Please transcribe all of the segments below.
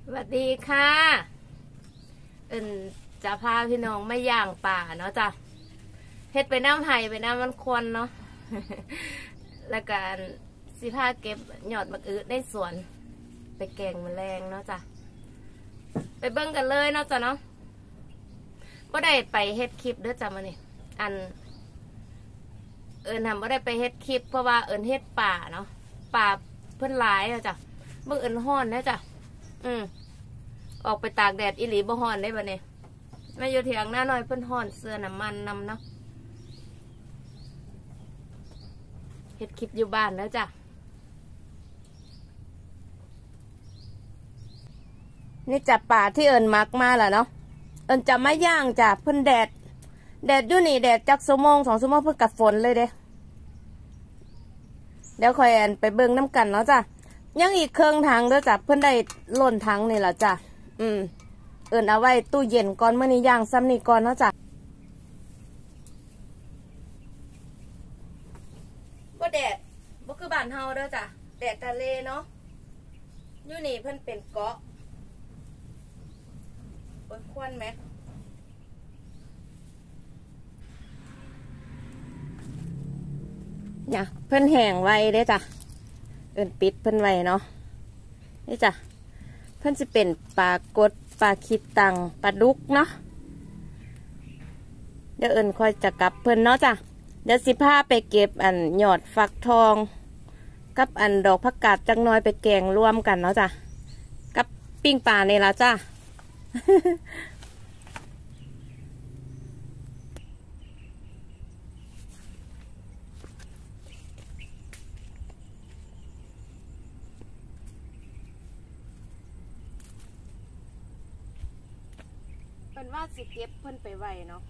สวัสดีค่ะจะพาพี่น้องมาย่างป่าเนาะจ้ะเฮ็ดไปน้ำไห่ไปน้ำมันควันเนาะ แล้วก็สิพาเก็บหยอดมะอื้อในสวนไปแกงแมลงเนาะจ้ะไปเบิ่งกันเลยเนาะจ้ะเนาะก็ได้ไปเฮ็ดคลิปเด้อจ้ะมาเนี่ยทำบ่ได้ไปเฮ็ดคลิปเพราะว่าเฮ็ดป่าเนาะป่าเพิ่นหลายแล้วจ้ะเบิ่งฮ้อนนะจ้ะออกไปตากแดดอีหลีบ่ฮ้อนได้บ่เนี่ยมาอยู่เถียงหน้าหน่อยเพิ่นฮ้อนเสื้อน้ำมันนำเนาะเฮ็ดคลิปอยู่บ้านแล้วจ้ะนี่จับป่าที่มักมาแหละเนาะจะมาย่างจ้ะเพิ่นแดดอยู่นี่แดดจัก2 โมง 2 ชั่วโมงเพิ่นกัดฝนเลยเด้เดี๋ยวค่อยไปเบิ่งน้ำกันเนาะจ้ะยังอีกเครื่องถังเด้อจ้ะเพิ่นได้ล้นถังนี่แหละจ้ะเอาไว้ตู้เย็นก่อนเมื่อนี้ย่างซ้ำนี่ก่อนเนาะจ้ะบ่แดดบ่คือบ้านเฮาเด้อจ้ะแดดทะเลเนาะอยู่นี่เพิ่นเป็นเกาะโอ้ยควันแม็กเนี่ยเพิ่นแห้งไว้เด้อจ้ะปิดเพิ่นไว้เนาะนี่จ้ะเพิ่นจะเป็นปลากดปลาคิดตังปลาดุกเนาะเดี๋ยวค่อยจะกลับเพิ่นเนาะจ้ะเดี๋ยวสิพาไปเก็บหยอดฟักทองกับดอกผักกาดจังน้อยไปแกงรวมกันเนาะจ้ะกับปิ้งปลานี่ละจ้ะ เป็นว่าสิเก็บเพิ่นไปไว้เนาะ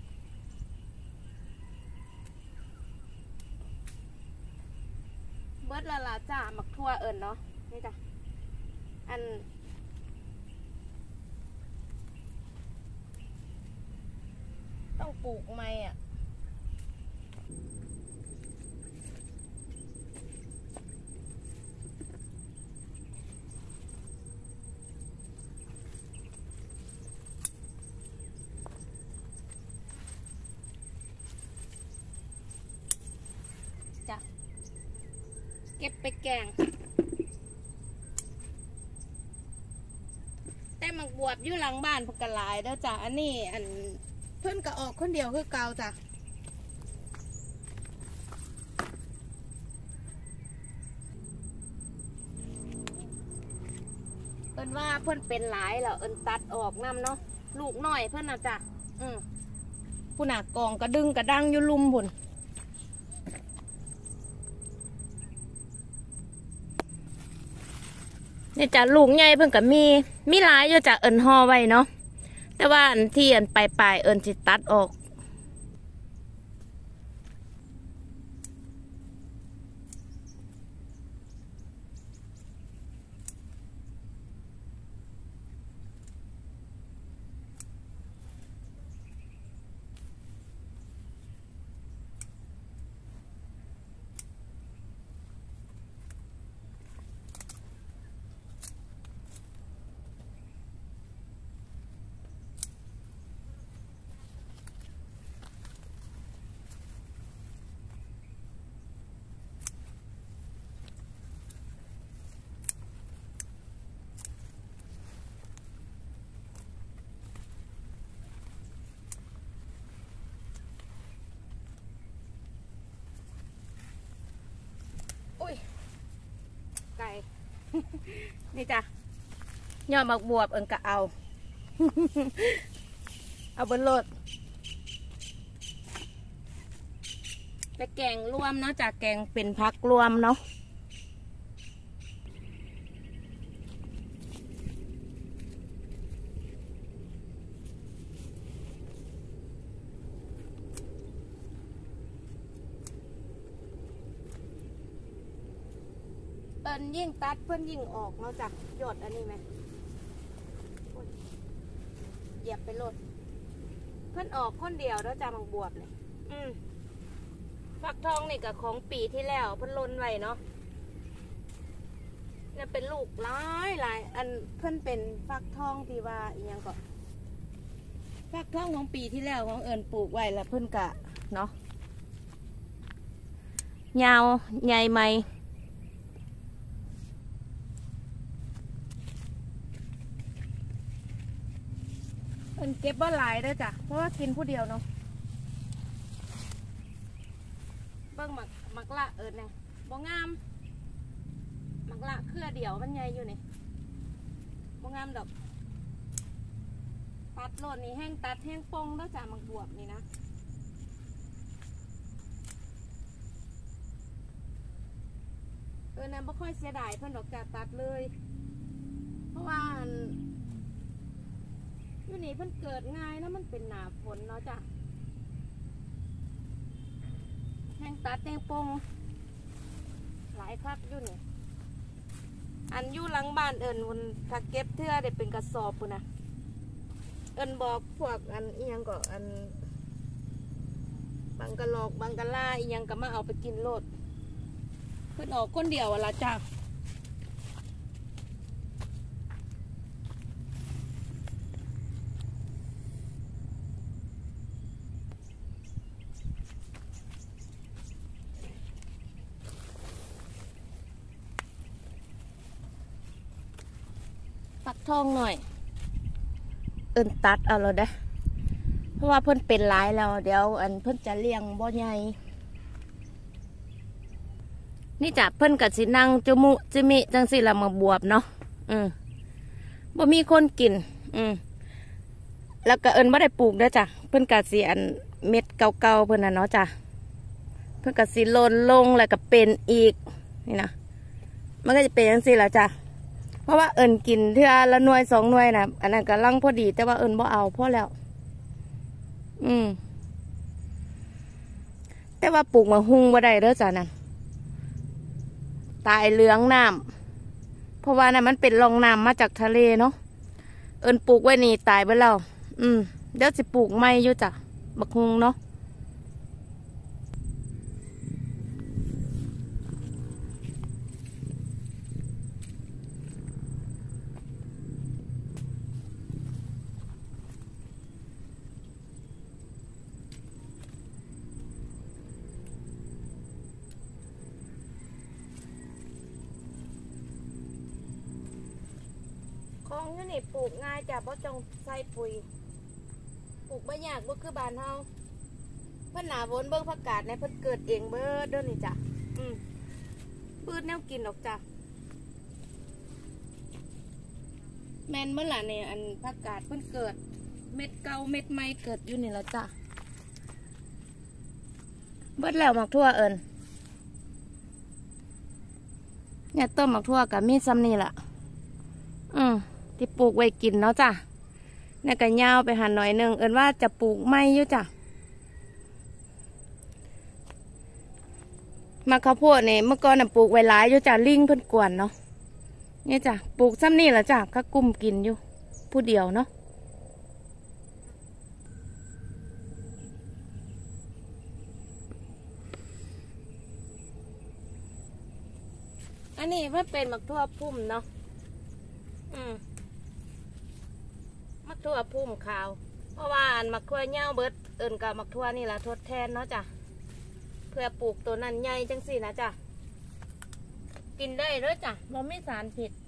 เบิดละลาจ้าหมักทั่วเนาะนี่จ้ะต้องปลูกไหมเก็บไปแกงแต่หมักบวบอยู่หลังบ้านพกกะหลายแล้วจ้ะอันนี้เพิ่นก็ออกคนเดียวคือเก่าจ้ะว่าเพิ่นเป็นหลายแล้วตัดออกน้ำเนาะลูกน้อยเพิ่นน่ะจ้ะผู้หนักกองกระดึงกระดังอยู่ลุมพุ่นนี่จ้ะลูกใหญ่เพิ่นก็มีหลายอยู่จ้ะห่อไว้เนาะแต่ว่าที่ปลายสิตัดออกไก่ นี่จ้ะยอดหมักบวบก็เอา เอาบนรถไปแกงรวมเนาะจ้ะแกงเป็นพักรวมเนาะยิ่งตัดเพื่อนยิ่งออกเนาะจ้ะหยดอันนี้ไหมเหยียบไปรถเพื่อนออกคนเดียวแล้วจ้ะมังบวบเลยฟักทองนี่กับของปีที่แล้วเพื่อนล้นไว้เนาะเนี่ยเป็นลูกหลายอันเพิ่นเป็นฟักทองที่ว่าอีหยังก็ฟักทองของปีที่แล้วของเอิญปลูกไว้แล้วเพิ่นกะเนาะยาวใหญ่ไหมเอิญเก็บบ่หลายเด้อจ้ะเพราะว่ากินผู้เดียวเนาะเบิ่งหมักละเอิญเนี่ยบ่งามหมักละเครือเดียวมันใหญ่อยู่นี่บ่งามดอกตัดโลดนี่แห้งตัดแห้งปงแล้วจ้ะหมักบวบนี่นะนะไม่ค่อยเสียดายเพื่อนดอกจัดตัดเลยเพราะว่าอยู่นี่เพื่อนเกิดง่ายแล้วมันเป็นหนาฝนเนาะจ้ะแห้งตัดแห้งปงหลายครับอยู่นี่อันอยู่หลังบ้านเอิญวันถ้าเก็บเทื่อเด็เป็นกระสอบปุ่นนะเอิญบอกพวกอันอียังก็อันบางกะหลอกบางกะล่าอียังก็มาเอาไปกินโลดเพิ่นออกคนเดียวละจ้าปักทองหน่อยเอิ้นตัดเอาเราได้เพราะว่าเพิ่นเป็นหลายแล้วเดี๋ยวอันเพิ่นจะเลี้ยงบ่ใหญ่นี่จ้ะเพิ่นกับสินั่งจุมุจิมิจังสิละมาบวบเนาะบ่มีคนกินแล้วก็เอิญบ่ได้ปลูกเด้อจ้ะเพิ่นกับสิอันเม็ดเก่าๆเพิ่นน่ะเนาะจ้ะเพิ่นกับสิโลนลงแล้วก็เป็นอีกนี่นะมันก็จะเป็นจังสิละจ้ะเพราะว่าเอิญกินเทื่อละหน่วย2หน่วยน่ะอันนั้นก็ลังพอดีแต่ว่าเอิญบ่เอาพอแล้วแต่ว่าปลูกมาหุงบ่ได้เด้อจ้ะนั่นตายเหลืองน้ำเพราะว่านั่นมันเป็นรองน้ำมาจากทะเลเนาะเอิญปลูกไว้นี่ตายไปแล้วเดี๋ยวสิปลูกใหม่อยู่จ้ะบักฮุงเนาะของอยู่นี่ปลูกง่ายจ้ะเพราะจงใส่ปุ๋ยปลูกไม่ยากบ่คือบ้านเฮาเพิ่นหนาวนเบิ่งผักกาดในเพิ่นเกิดเองเบิดเด้อนี่จ้ะพืชแนวกินออกจ้ะแม่นเมื่อไหร่เนี่ยอันผักกาดเพิ่นเกิดเม็ดเก่าเม็ดใหม่เกิดอยู่นี่ละจ้ะเบิดแล้วหมักทั่วเอิญเนี่ยต้นหมักทั่วกับมีซ้ำนี่ล่ะที่ปลูกไว้กินเนาะจ้ะเนี่ยก็ยาวไปหันหน่อยนึงเอิญว่าจะปลูกไม้อยู่จ้ะมะข้าวโพดเนี่ยเมื่อก่อนน่ะปลูกไว้หลายอยู่จ้ะลิงเพิ่นกวนเนาะเนี่ยจ้ะปลูกซ้ำนี่แหละจ้ะก็กุ้มกินอยู่ผู้เดียวเนาะอันนี้เพื่อเป็นมะทั่วพุ่มเนาะมักทั่วพุ่มขาวเพราะว่าอันมักทั่วเน่าเบิดเอิญกับมักทั่วนี่แหละทดแทนเนาะจ้ะเพื่อปลูกตัวนั้นใหญ่จังสินะจ้ะกินได้เลยจ้ะมันไม่สารผิด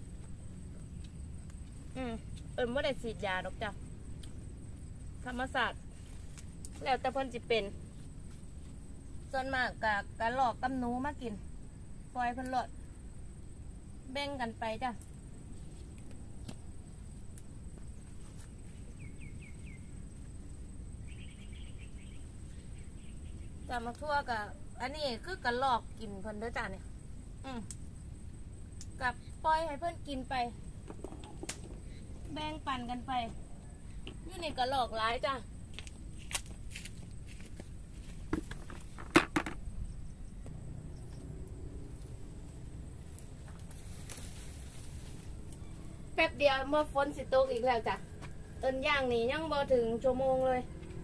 เอิญไม่ได้ฉีดยาดอกจ้ะธรรมศาสตร์แล้วแต่เพิ่นจะเป็นส่วนมากกับกระหลอกกำหนูมากินปล่อยเพิ่นหลดแบ่งกันไปจ้ะจะมาทั่วกับอันนี้คือกระลอกกินเพิ่นเด้อจ้ะเนี่ยกับปล่อยให้เพิ่นกินไปแบ่งปันกันไปนี่นี่กระลอกหลายจ้ะแป๊บเดียวเมื่อฝนสิตกอีกแล้วจ้ะเอิ้นย่างนี่ยังบ่ถึงชั่วโมงเลย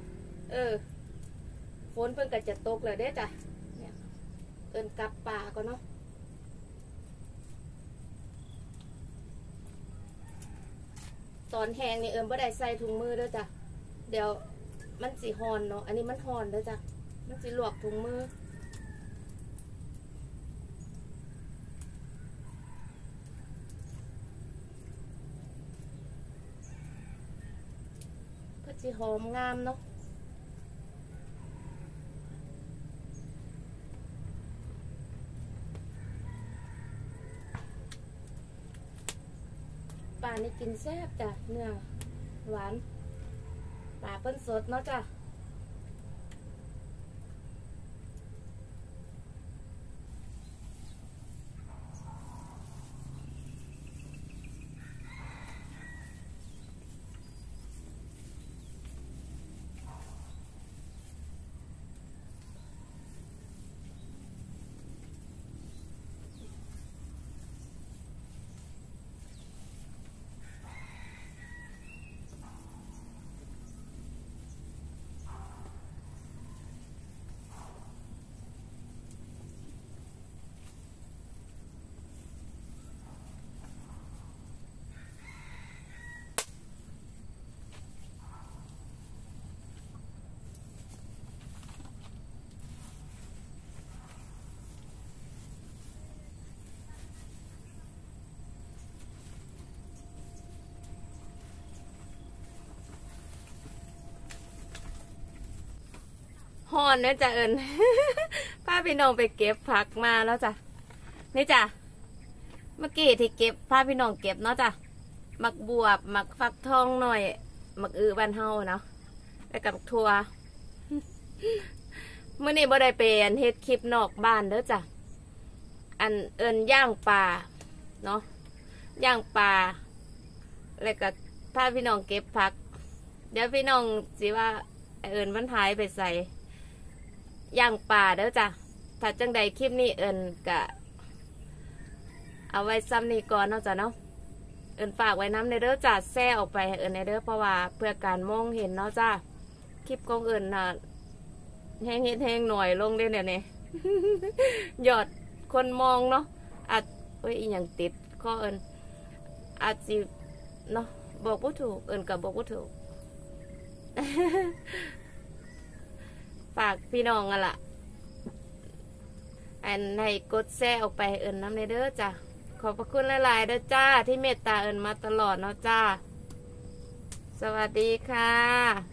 ฝนเพิ่นก็จะตกแล้วเด้จ้ะเนี่ยเอิ้นกลับป่าก่อนเนาะตอนแห้งนี่บ่ได้ใส่ถุงมือเด้อจ้ะเดี๋ยวมันสิฮอนเนาะอันนี้มันฮอนเด้อจ้ะมันสิลวกถุงมือเพื่อสิหอมงามเนาะปลานี่กินแซ่บจ้ะเนื้อหวานปลาเปิ้นสดเนาะจ้ะฮอนเนาะจ้ะป้าพี่น้องไปเก็บผักมาแล้วจ้ะนี่จ้ะเมื่อกี้ที่เก็บพาพี่น้องเก็บเนาะจ้ะหมักบวบหมักฟักทองหน่อยหมักบ้านเฮาเนาะแล้วกับทัวเมื่อนี้บ่ได้เป็นเฮ็ดคลิปนอกบ้านเด้อจ้ะอันย่างปลาเนาะย่างปลาแล้วก็พาพี่น้องเก็บผักเดี๋ยวพี่น้องสิว่ามันหายไปใส่ย่างปลาเด้อจ้ะถ้าจังใดคลิปนี้กะเอาไว้ซ้ำนี้ก่อนเนาะจ้ะเนาะฝากไว้น้ำในเด้อจ้ะแซ่ออกไปในเด้อเพราะว่าเพื่อการมองเห็นเนาะจ้ะคลิปของน่ะแห้งหน่อยลงได้เนี่ย หยอดคนมองเนาะอาจอีหยังติดข้ออาจสิเนาะบอกบ่ถูกกับบอกบ่ถูก ฝากพี่น้องอะล่ะให้กดแชร์ออกไปน้ำในเด้อจ้ะขอบพระคุณหลายๆเด้อจ้าที่เมตตามาตลอดเนาะจ้าสวัสดีค่ะ